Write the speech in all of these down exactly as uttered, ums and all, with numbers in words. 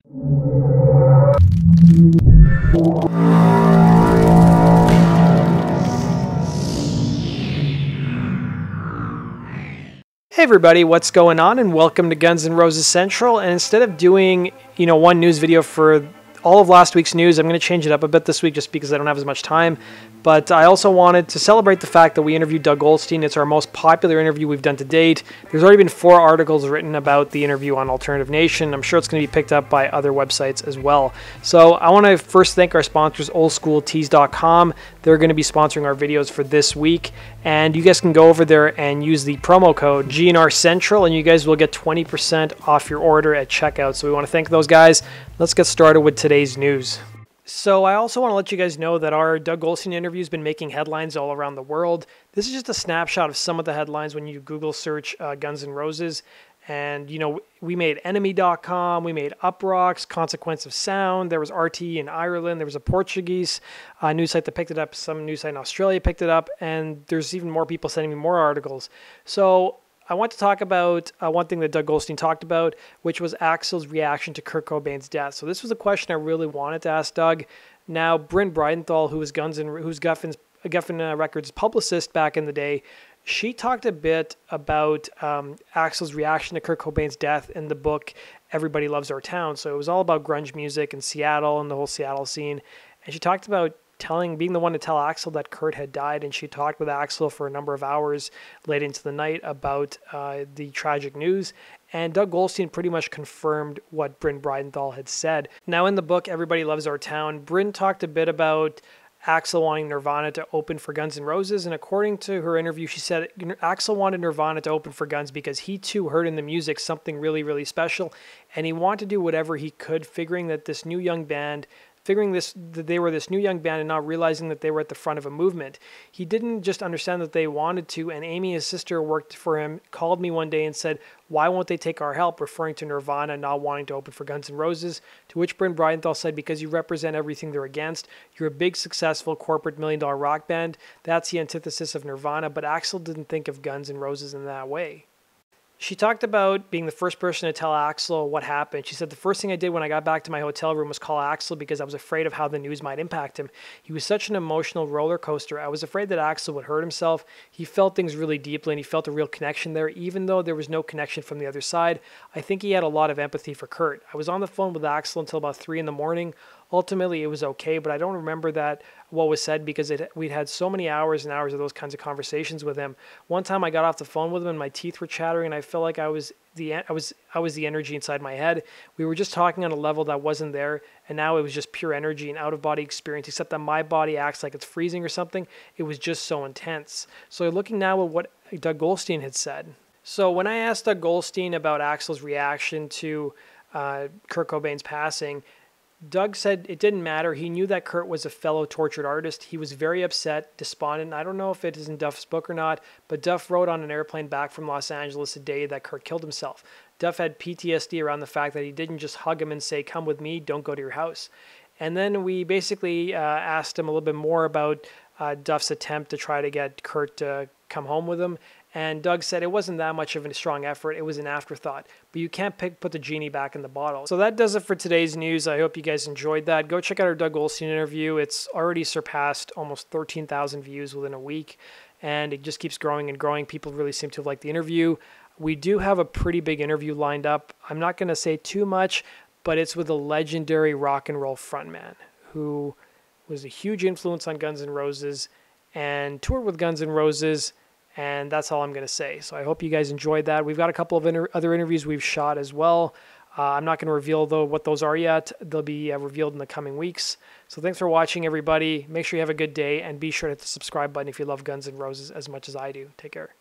Hey everybody, what's going on, and welcome to Guns N' Roses Central. And instead of doing, you know, one news video for all of last week's news, I'm going to change it up a bit this week just because I don't have as much time. But I also wanted to celebrate the fact that we interviewed Doug Goldstein. It's our most popular interview we've done to date. There's already been four articles written about the interview on Alternative Nation. I'm sure it's going to be picked up by other websites as well. So I want to first thank our sponsors, old school tees dot com. They're going to be sponsoring our videos for this week. And you guys can go over there and use the promo code G N R Central, and you guys will get twenty percent off your order at checkout. So we want to thank those guys. Let's get started with today's news. So I also want to let you guys know that our Doug Goldstein interview has been making headlines all around the world. This is just a snapshot of some of the headlines when you Google search uh, Guns N' Roses. And, you know, we made enemy dot com, we made Uproxx, Consequence of Sound, there was R T in Ireland, there was a Portuguese uh, news site that picked it up, some news site in Australia picked it up, and there's even more people sending me more articles. So I want to talk about uh, one thing that Doug Goldstein talked about, which was Axl's reaction to Kurt Cobain's death. So this was a question I really wanted to ask Doug. Now, Bryn Bridenthal, who was Guns N' who's Geffen's, Geffen uh, Records publicist back in the day, she talked a bit about um, Axl's reaction to Kurt Cobain's death in the book Everybody Loves Our Town. So it was all about grunge music in Seattle and the whole Seattle scene. And she talked about telling, being the one to tell Axl that Kurt had died, and she talked with Axl for a number of hours late into the night about uh, the tragic news. And Doug Goldstein pretty much confirmed what Bryn Bridenthal had said. Now in the book Everybody Loves Our Town, Bryn talked a bit about Axl wanting Nirvana to open for Guns N' Roses, and according to her interview, she said Axl wanted Nirvana to open for Guns because he too heard in the music something really, really special, and he wanted to do whatever he could, figuring that this new young band figuring this that they were this new young band and not realizing that they were at the front of a movement. He didn't just understand that they wanted to, and Amy, his sister, worked for him, called me one day and said, "Why won't they take our help?" referring to Nirvana not wanting to open for Guns N' Roses, to which Bryn Bridenthal said, "Because you represent everything they're against. You're a big, successful corporate million-dollar rock band. That's the antithesis of Nirvana," but Axl didn't think of Guns N' Roses in that way. She talked about being the first person to tell Axl what happened. She said, "The first thing I did when I got back to my hotel room was call Axl because I was afraid of how the news might impact him. He was such an emotional roller coaster. I was afraid that Axl would hurt himself. He felt things really deeply, and he felt a real connection there, even though there was no connection from the other side. I think he had a lot of empathy for Kurt. I was on the phone with Axl until about three in the morning. Ultimately, it was okay, but I don't remember that what was said because it, we'd had so many hours and hours of those kinds of conversations with him. One time I got off the phone with him and my teeth were chattering, and I felt like I was the I was I was the energy inside my head. We were just talking on a level that wasn't there, and now it was just pure energy and out-of-body experience, except that my body acts like it's freezing or something. It was just so intense." So looking now at what Doug Goldstein had said. So when I asked Doug Goldstein about Axl's reaction to uh, Kurt Cobain's passing, Doug said it didn't matter. He knew that Kurt was a fellow tortured artist. He was very upset, despondent. I don't know if it is in Duff's book or not, but Duff wrote on an airplane back from Los Angeles the day that Kurt killed himself. Duff had P T S D around the fact that he didn't just hug him and say, "Come with me, don't go to your house." And then we basically uh, asked him a little bit more about uh, Duff's attempt to try to get Kurt to come home with him. And Doug said it wasn't that much of a strong effort. It was an afterthought. But you can't pick, put the genie back in the bottle. So that does it for today's news. I hope you guys enjoyed that. Go check out our Doug Goldstein interview. It's already surpassed almost thirteen thousand views within a week. And it just keeps growing and growing. People really seem to like the interview. We do have a pretty big interview lined up. I'm not going to say too much, but it's with a legendary rock and roll frontman who was a huge influence on Guns N' Roses and toured with Guns N' Roses. And that's all I'm going to say. So I hope you guys enjoyed that. We've got a couple of inter- other interviews we've shot as well. Uh, I'm not going to reveal, though, what those are yet. They'll be uh, revealed in the coming weeks. So thanks for watching, everybody. Make sure you have a good day, and be sure to hit the subscribe button if you love Guns N' Roses as much as I do. Take care.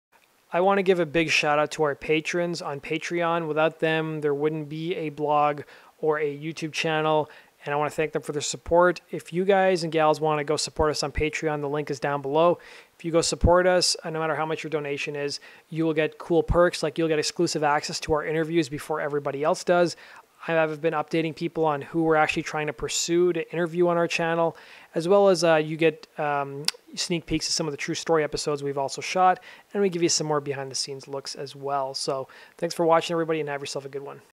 I want to give a big shout out to our patrons on Patreon. Without them, there wouldn't be a blog or a YouTube channel. And I want to thank them for their support. If you guys and gals want to go support us on Patreon, the link is down below. If you go support us, no matter how much your donation is, you will get cool perks, like you'll get exclusive access to our interviews before everybody else does. I have been updating people on who we're actually trying to pursue to interview on our channel, as well as uh, you get um, sneak peeks of some of the true story episodes we've also shot, and we give you some more behind the scenes looks as well. So thanks for watching, everybody, and have yourself a good one.